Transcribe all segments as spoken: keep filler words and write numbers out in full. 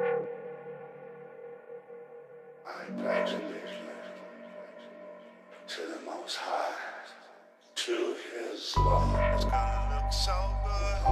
I pledge allegiance to the Most High, to His law. It's gonna look so good.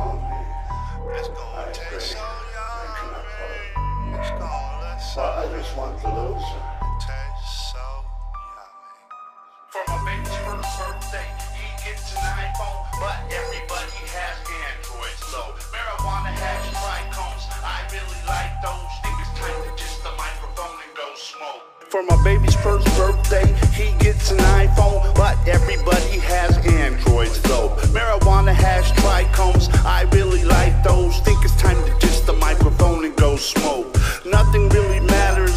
Only It's gonna I taste pray so they cannot yummy. It's gonna look so while others want the loser. taste so yummy. For my baby's first birthday, he gets an iPhone, but everybody has Androids. So marijuana has trichomes. I really like those. Think it's time to just the microphone and go smoke. For my baby's first birthday, he gets an iPhone, but everybody has Androids though. Marijuana has trichomes, I really like those. Think it's time to ditch the microphone and go smoke. Nothing really matters.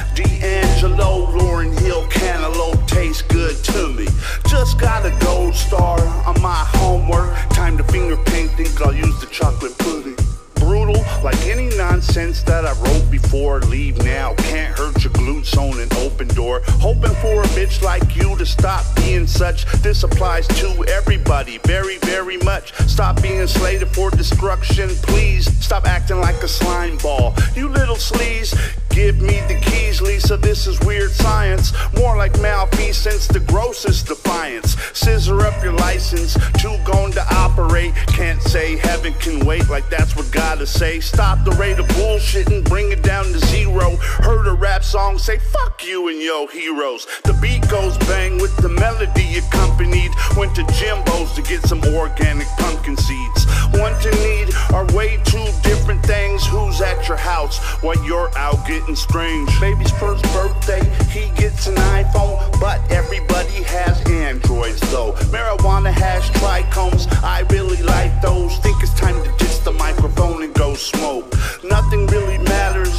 D'Angelo, Lauryn Hill, Cantaloupe tastes good to me. Just got a gold star on my homework. Time to finger paint, think I'll use the chocolate pudding. Brutal, like any nonsense that I wrote before. Leave now, can't hurt your glutes on an open door. Hoping for a bitch like you to stop being such. This applies to everybody, very, very much. Stop being slated for destruction, please. Stop acting like a slime ball, you little sleaze. Give me the keys, Lisa, this is weird science. More like malfeasance, the grossest defiance. Scissor up your license, too gone to operate. Can't say heaven can wait, like that's what gotta say. Stop the rate of bullshit and bring it down to zero. Heard a rap song say fuck you and yo heroes. The beat goes bang with the melody accompanied. Went to Jimbo's to get some organic pumpkin seeds. Want and need are way two different things. Who's at your house while you're out getting strange? Baby's first birthday, he gets an iPhone, but everybody has Androids though. Marijuana has trichomes, I really like those. Think it's time to ditch the microphone and go smoke. Nothing really matters.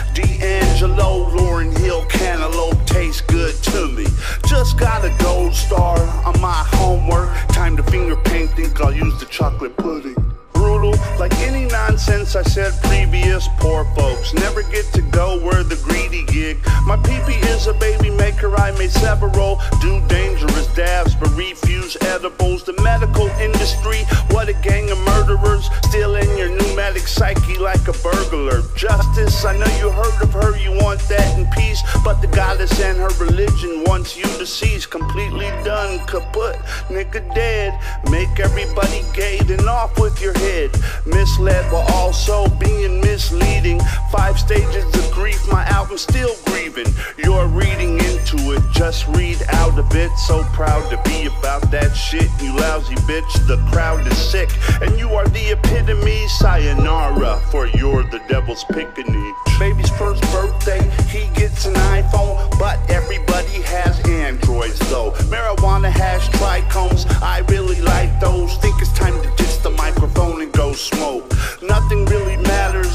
D'Angelo, Lauryn Hill, Cantaloupe tastes good to me. Just got a gold star on my homework. Time to finger paint, think I'll use the chocolate pudding. Brutal, like any nonsense I said previous. Poor folks never get to go where the greedy gig. My pee-pee is a baby maker, I made several. Do dangerous dabs but refuse edibles. The medical industry, what a gang of murderers. Still in your pneumatic psyche like a burglar. Justice, I know you heard of her, you want that in peace. But the goddess and her religion wants you to cease. Completely done, kaput, nigga dead. Make everybody gay, then off with your head. Misled while also being misleading. Five stages of grief, my album still grieving. You're reading into it, just read out a bit. So proud to be about that shit, you lousy bitch. The crowd is sick, and you are the epitome. Sayonara, for you're the devil's pickaninny. Baby's first birthday, he gets an iPhone, but everybody has Androids though. Marijuana has trichomes, I really like those. Think it's time to ditch the microphone and go smoke. Nothing really matters.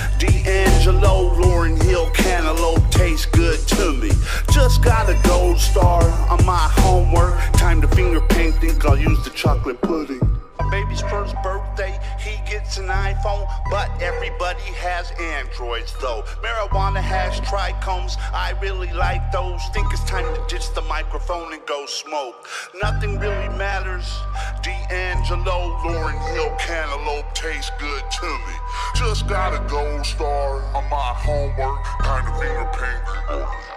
D'Angelo, Lauryn Hill, Cantaloupe tastes good to me. Just got a gold star on my homework. Time to finger paint, think I'll use the chocolate pudding. My baby's first birthday, he gets an iPhone, but everybody has Androids though. Marijuana has trichomes, I really like those. Think it's time to ditch the microphone and go smoke. Nothing really matters. D'Angelo, Lauryn Hill, Cantaloupe tastes good to me. Just got a gold star on my homework, kind of finger paint.